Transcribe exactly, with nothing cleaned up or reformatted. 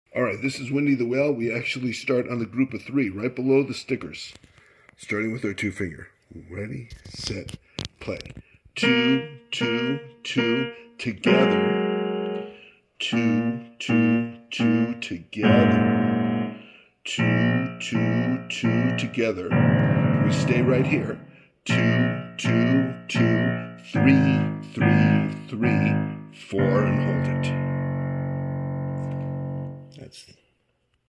All right, this is Wendy the Whale. We actually start on the group of three, right below the stickers, starting with our two finger. Ready, set, play. Two, two, two, together. Two, two, two, together. Two, two, two, together. We stay right here. Two, two, two, three, three, three, four, and hold it. That's